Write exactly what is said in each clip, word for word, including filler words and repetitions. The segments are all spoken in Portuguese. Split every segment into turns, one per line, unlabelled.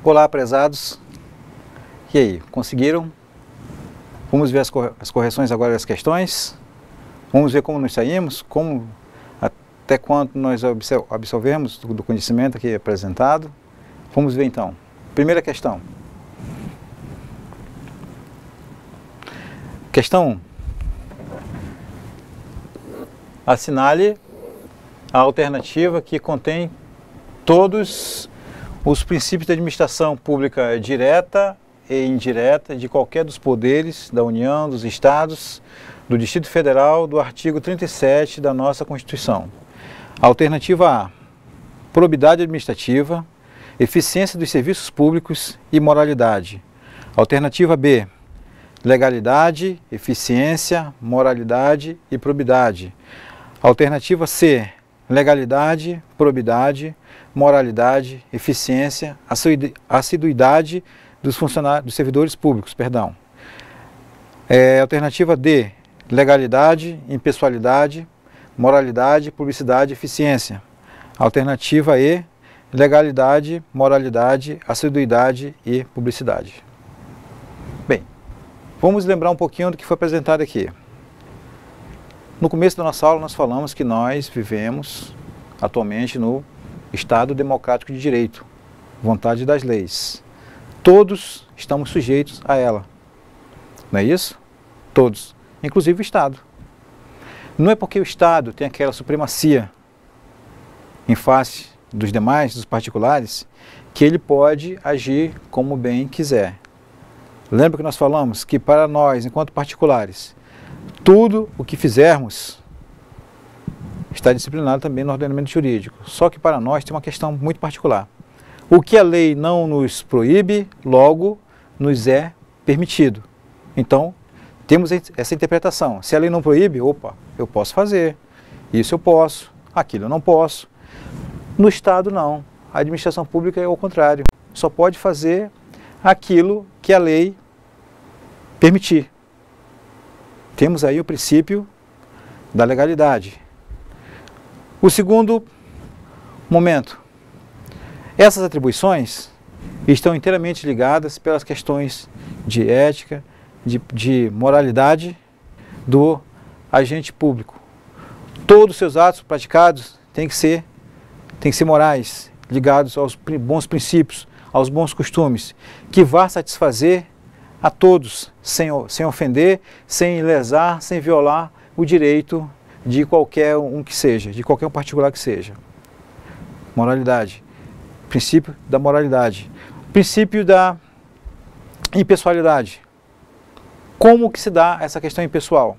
Olá, prezados. E aí, conseguiram? Vamos ver as, cor as correções agora das questões. Vamos ver como nós saímos, como, até quanto nós absor absorvemos do, do conhecimento aqui apresentado. Vamos ver então. Primeira questão. Questão um. Assinale a alternativa que contém todos os princípios da administração pública direta e indireta de qualquer dos poderes da União, dos Estados, do Distrito Federal, do artigo trinta e sete da nossa Constituição. Alternativa A. Probidade administrativa, eficiência dos serviços públicos e moralidade. Alternativa B. Legalidade, eficiência, moralidade e probidade. Alternativa C. Legalidade, probidade, moralidade, eficiência, assiduidade dos funcionários, dos servidores públicos, perdão. É, alternativa D. Legalidade, impessoalidade, moralidade, publicidade, eficiência. Alternativa E. Legalidade, moralidade, assiduidade e publicidade. Bem, vamos lembrar um pouquinho do que foi apresentado aqui. No começo da nossa aula nós falamos que nós vivemos atualmente no Estado Democrático de Direito, vontade das leis. Todos estamos sujeitos a ela, não é isso? Todos, inclusive o Estado. Não é porque o Estado tem aquela supremacia em face dos demais, dos particulares, que ele pode agir como bem quiser. Lembra que nós falamos que para nós, enquanto particulares, tudo o que fizermos está disciplinado também no ordenamento jurídico. Só que para nós tem uma questão muito particular. O que a lei não nos proíbe, logo nos é permitido. Então, temos essa interpretação. Se a lei não proíbe, opa, eu posso fazer. Isso eu posso, aquilo eu não posso. No Estado, não. A administração pública é o contrário. Só pode fazer aquilo que a lei permitir. Temos aí o princípio da legalidade. O segundo momento. Essas atribuições estão inteiramente ligadas pelas questões de ética, de, de moralidade do agente público. Todos os seus atos praticados têm que ser, têm que ser morais, ligados aos bons princípios, aos bons costumes, que vá satisfazer a todos, sem, sem ofender, sem lesar, sem violar o direito de qualquer um que seja, de qualquer um particular que seja. Moralidade. Princípio da moralidade. Princípio da impessoalidade. Como que se dá essa questão impessoal?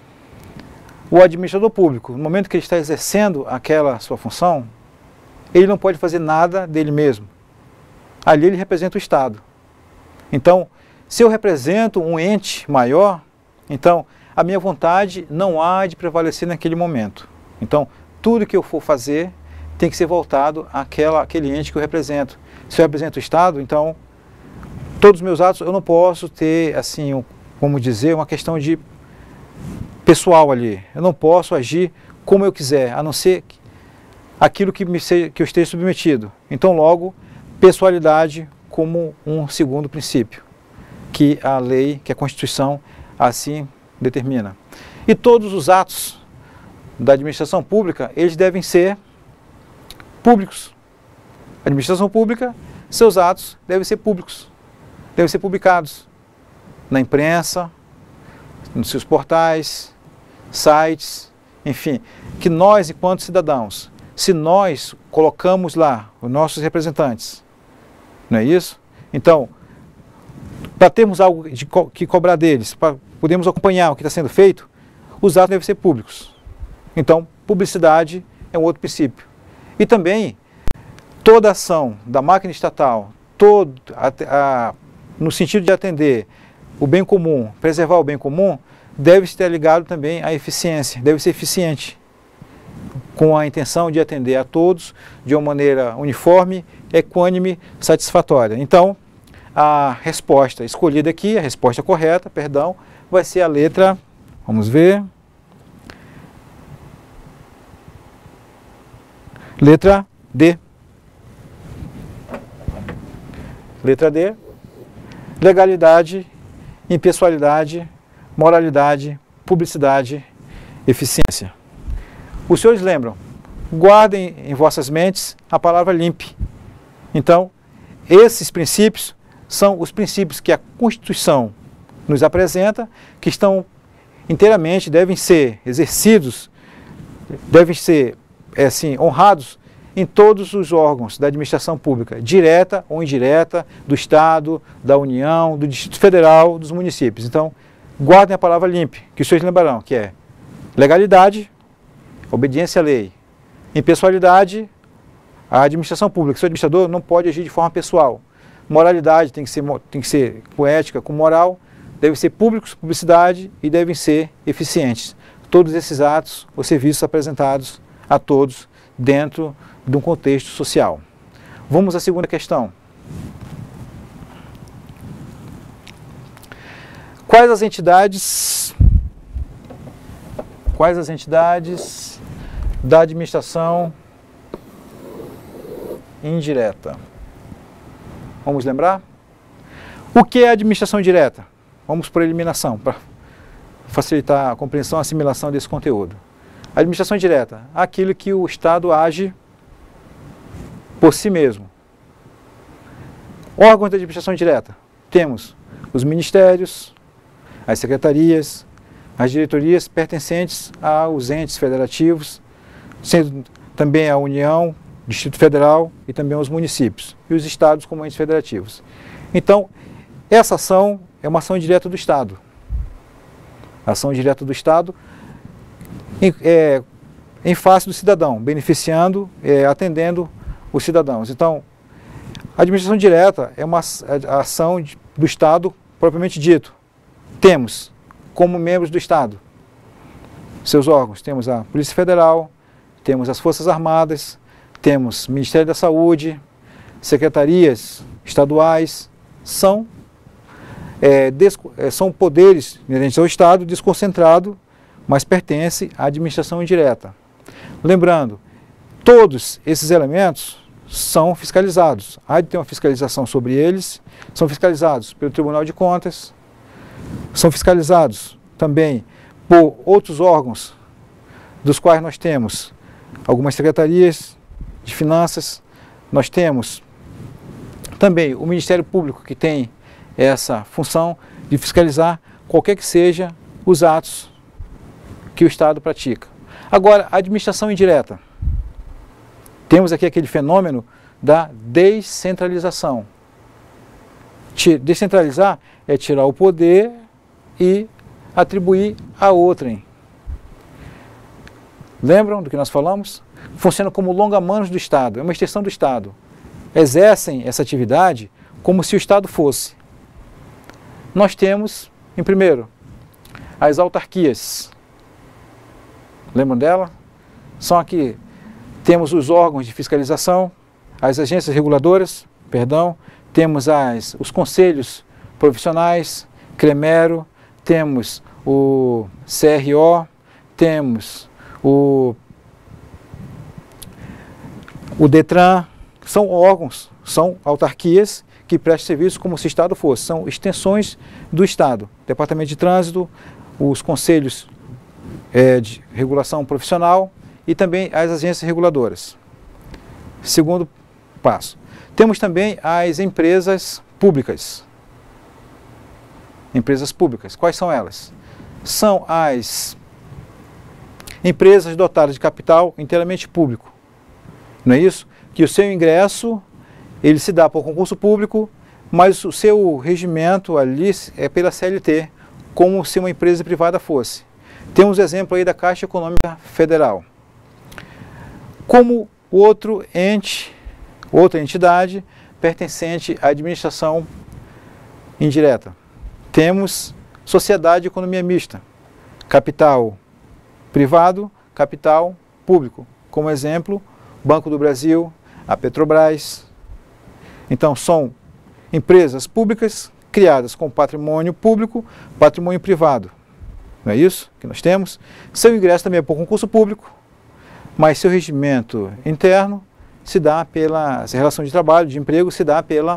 O administrador público, no momento que ele está exercendo aquela sua função, ele não pode fazer nada dele mesmo. Ali ele representa o Estado. Então, se eu represento um ente maior, então a minha vontade não há de prevalecer naquele momento. Então, tudo que eu for fazer tem que ser voltado àquela, àquele ente que eu represento. Se eu represento o Estado, então, todos os meus atos eu não posso ter, assim, um, como dizer, uma questão de pessoal ali. Eu não posso agir como eu quiser, a não ser aquilo que, me seja, que eu esteja submetido. Então, logo, pessoalidade como um segundo princípio, que a lei, que a Constituição assim determina. E todos os atos da administração pública, eles devem ser públicos. A administração pública, seus atos devem ser públicos, devem ser publicados na imprensa, nos seus portais, sites, enfim, que nós, enquanto cidadãos, se nós colocamos lá os nossos representantes, não é isso? Então, para termos algo de co que cobrar deles, para podermos acompanhar o que está sendo feito, os atos devem ser públicos. Então, publicidade é um outro princípio. E também, toda ação da máquina estatal, todo, a, a, no sentido de atender o bem comum, preservar o bem comum, deve estar ligado também à eficiência, deve ser eficiente, com a intenção de atender a todos de uma maneira uniforme, equânime, satisfatória. Então, a resposta escolhida aqui, a resposta correta, perdão, vai ser a letra, vamos ver, letra D. Letra D. Legalidade, impessoalidade, moralidade, publicidade, eficiência. Os senhores lembram? Guardem em vossas mentes a palavra limpe. Então, esses princípios são os princípios que a Constituição nos apresenta, que estão inteiramente, devem ser exercidos, devem ser é, assim, honrados em todos os órgãos da administração pública, direta ou indireta, do Estado, da União, do Distrito Federal, dos municípios. Então, guardem a palavra limpe, que os senhores lembrarão, que é legalidade, obediência à lei, impessoalidade, a administração pública. O seu administrador não pode agir de forma pessoal. Moralidade tem que ser, tem que ser com ética, com moral, devem ser públicos, publicidade e devem ser eficientes. Todos esses atos ou serviços apresentados a todos dentro de um contexto social. Vamos à segunda questão. Quais as entidades, quais as entidades da administração indireta? Vamos lembrar? O que é administração direta? Vamos por eliminação, para facilitar a compreensão e a assimilação desse conteúdo. Administração direta, aquilo que o Estado age por si mesmo. Órgãos de administração direta, temos os ministérios, as secretarias, as diretorias pertencentes aos entes federativos, sendo também a União, Distrito Federal e também os municípios, e os estados como entes federativos. Então, essa ação é uma ação direta do Estado. A ação direta do Estado em, é, em face do cidadão, beneficiando, é, atendendo os cidadãos. Então, a administração direta é uma a ação de, do Estado propriamente dito. Temos, como membros do Estado, seus órgãos, temos a Polícia Federal, temos as Forças Armadas, temos o Ministério da Saúde, secretarias estaduais, são, é, des, é, são poderes inerentes ao Estado, desconcentrado, mas pertence à administração indireta. Lembrando, todos esses elementos são fiscalizados. Há de ter uma fiscalização sobre eles, são fiscalizados pelo Tribunal de Contas, são fiscalizados também por outros órgãos, dos quais nós temos algumas secretarias de finanças, nós temos também o Ministério Público, que tem essa função de fiscalizar qualquer que seja os atos que o Estado pratica. Agora, a administração indireta. Temos aqui aquele fenômeno da descentralização. Descentralizar é tirar o poder e atribuir a outrem. Lembram do que nós falamos? Funciona como longa-manos do Estado, é uma extensão do Estado. Exercem essa atividade como se o Estado fosse. Nós temos, em primeiro, as autarquias. Lembram dela? São aqui, temos os órgãos de fiscalização, as agências reguladoras, perdão, temos as, os conselhos profissionais, CREMERO, temos o C R O, temos o, o DETRAN, são órgãos, são autarquias que prestam serviço como se o Estado fosse, são extensões do Estado. Departamento de Trânsito, os conselhos é, de regulação profissional e também as agências reguladoras. Segundo passo. Temos também as empresas públicas. Empresas públicas, quais são elas? São as empresas dotadas de capital inteiramente público. Não é isso? Que o seu ingresso, ele se dá por concurso público, mas o seu regimento ali é pela C L T, como se uma empresa privada fosse. Temos o exemplo aí da Caixa Econômica Federal. Como outro ente, outra entidade pertencente à administração indireta. Temos sociedade de economia mista, capital privado, capital público. Como exemplo, Banco do Brasil, a Petrobras. Então, são empresas públicas criadas com patrimônio público, patrimônio privado. Não é isso que nós temos? Seu ingresso também é por concurso público, mas seu regimento interno se dá pela, a relação de trabalho, de emprego, se dá pela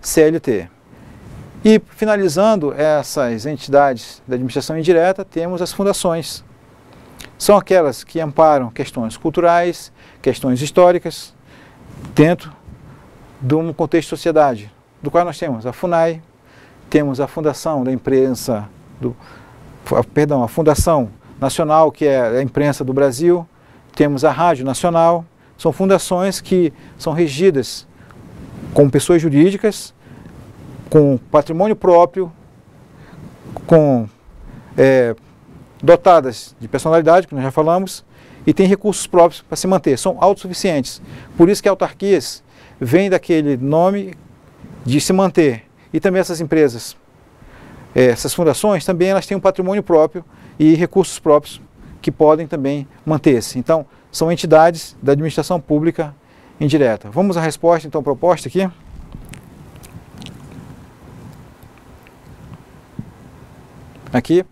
C L T. E, finalizando essas entidades da administração indireta, temos as fundações. São aquelas que amparam questões culturais, questões históricas, dentro de um contexto de sociedade, do qual nós temos a FUNAI, temos a Fundação da Imprensa, do, perdão, a Fundação Nacional, que é a Imprensa do Brasil, temos a Rádio Nacional. São fundações que são regidas com pessoas jurídicas, com patrimônio próprio, com, é, dotadas de personalidade, que nós já falamos, e têm recursos próprios para se manter, são autossuficientes. Por isso que autarquias vem daquele nome de se manter. E também essas empresas, é, essas fundações, também elas têm um patrimônio próprio e recursos próprios que podem também manter-se. Então, são entidades da administração pública indireta. Vamos à resposta, então, proposta aqui. Aqui,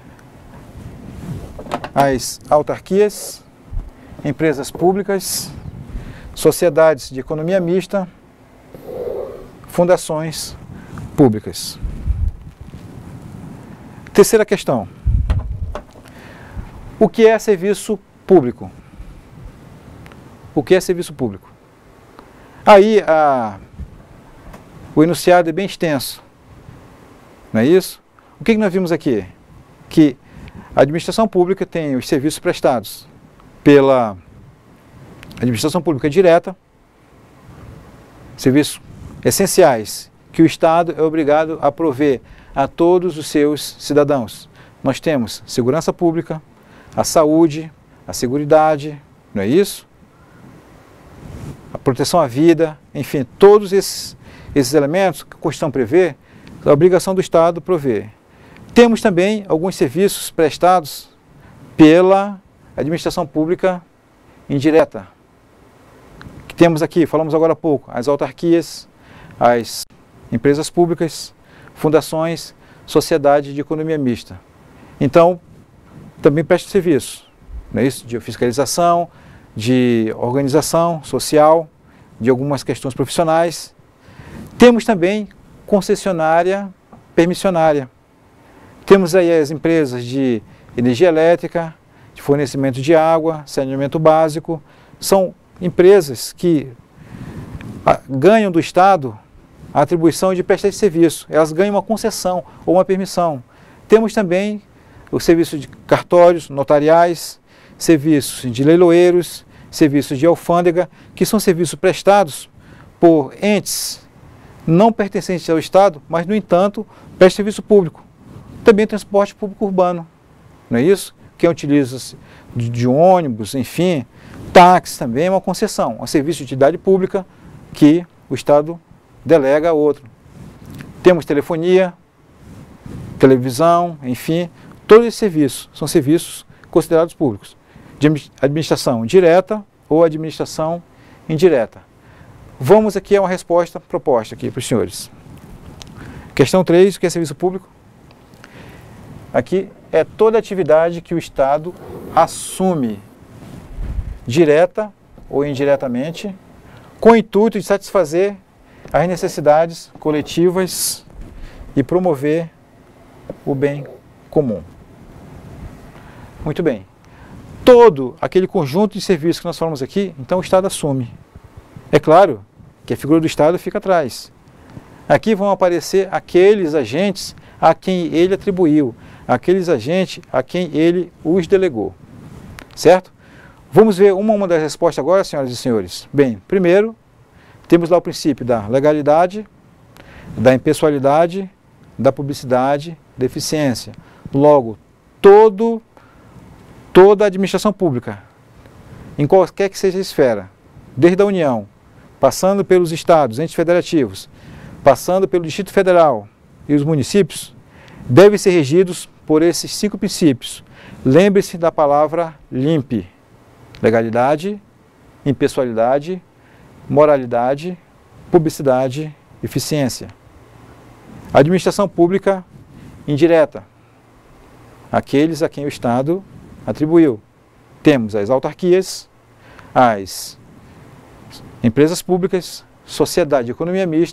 as autarquias, empresas públicas, sociedades de economia mista, fundações públicas. Terceira questão. O que é serviço público? O que é serviço público? Aí, a, o enunciado é bem extenso, não é isso? O que, que nós vimos aqui? Que a administração pública tem os serviços prestados pela administração pública direta, serviços essenciais que o Estado é obrigado a prover a todos os seus cidadãos. Nós temos segurança pública, a saúde, a seguridade, não é isso? A proteção à vida, enfim, todos esses, esses elementos que a Constituição prevê, a obrigação do Estado prover. Temos também alguns serviços prestados pela administração pública indireta. Que temos aqui, falamos agora há pouco, as autarquias, as empresas públicas, fundações, sociedade de economia mista. Então, também presta serviço, não é isso? De fiscalização, de organização social, de algumas questões profissionais. Temos também concessionária permissionária. Temos aí as empresas de energia elétrica, de fornecimento de água, saneamento básico. São empresas que ganham do Estado a atribuição de prestar esse serviço. Elas ganham uma concessão ou uma permissão. Temos também o serviço de cartórios, notariais, serviços de leiloeiros, serviços de alfândega, que são serviços prestados por entes não pertencentes ao Estado, mas, no entanto, prestam serviço público. Também transporte público urbano, não é isso? Quem utiliza de, de ônibus, enfim, táxi também é uma concessão, um serviço de utilidade pública que o Estado delega a outro. Temos telefonia, televisão, enfim, todos esses serviços são serviços considerados públicos, de administração direta ou administração indireta. Vamos aqui a uma resposta proposta aqui para os senhores. Questão três, o que é serviço público? Aqui é toda atividade que o Estado assume direta ou indiretamente com o intuito de satisfazer as necessidades coletivas e promover o bem comum. Muito bem. Todo aquele conjunto de serviços que nós falamos aqui, então o Estado assume. É claro que a figura do Estado fica atrás. Aqui vão aparecer aqueles agentes a quem ele atribuiu, aqueles agentes a quem ele os delegou. Certo? Vamos ver uma a uma das respostas agora, senhoras e senhores. Bem, primeiro, temos lá o princípio da legalidade, da impessoalidade, da publicidade, da eficiência. Logo, todo, toda a administração pública, em qualquer que seja a esfera, desde a União, passando pelos estados, entes federativos, passando pelo Distrito Federal e os municípios, devem ser regidos por esses cinco princípios. Lembre-se da palavra limpe: legalidade, impessoalidade, moralidade, publicidade, eficiência. Administração pública indireta, aqueles a quem o Estado atribuiu. Temos as autarquias, as empresas públicas, sociedade de economia mista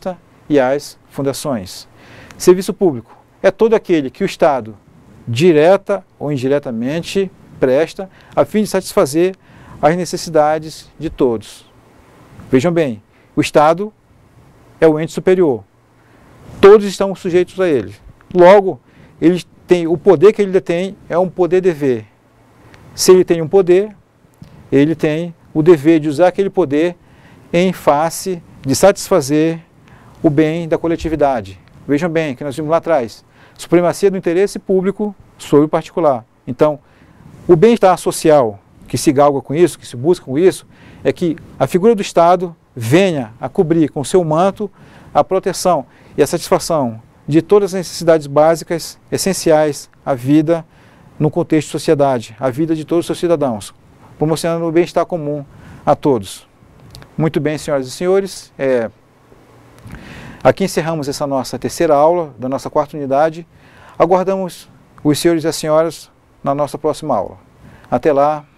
e as fundações. Serviço público é todo aquele que o Estado, direta ou indiretamente, presta a fim de satisfazer as necessidades de todos. Vejam bem, o Estado é o ente superior. Todos estão sujeitos a ele. Logo, ele tem, o poder que ele detém é um poder-dever. Se ele tem um poder, ele tem o dever de usar aquele poder em face de satisfazer o bem da coletividade. Vejam bem, que nós vimos lá atrás, supremacia do interesse público sobre o particular. Então, o bem-estar social que se galga com isso, que se busca com isso, é que a figura do Estado venha a cobrir com seu manto a proteção e a satisfação de todas as necessidades básicas, essenciais à vida no contexto de sociedade, à vida de todos os seus cidadãos, promocionando o bem-estar comum a todos. Muito bem, senhoras e senhores, é, aqui encerramos essa nossa terceira aula da nossa quarta unidade. Aguardamos os senhores e as senhoras na nossa próxima aula. Até lá.